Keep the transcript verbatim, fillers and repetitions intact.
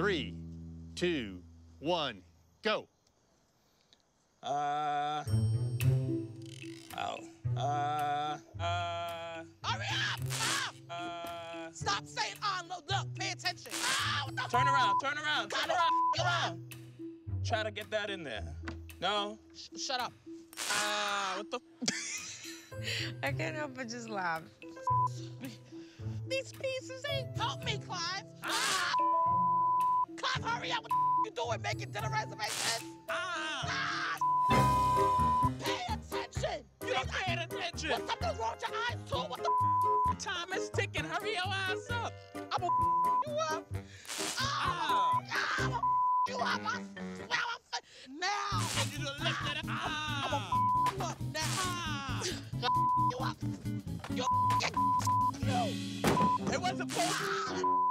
Three, two, one, go. Uh. Oh. Uh. Uh. Hurry up! Ah! Uh. Stop saying on. Look, look, pay attention. Ah, what the Turn around, turn around, turn around, turn around. around. Try to get that in there. No? Sh shut up. Ah, what the? I can't help but just laugh. These pieces ain't help me, Clive. Ah! Clive, hurry up. What the you doing? Making dinner reservations? Ah! Ah! Pay attention. You ain't paying attention. What something's wrong with your eyes too? What the Time is ticking. Hurry your ass up. I'm gonna you up. Ah! Ah! I'm you up. I swear I'm now. I need you to lift it up. Ah! I'm gonna you up now. Ah! You up. You It wasn't supposed to.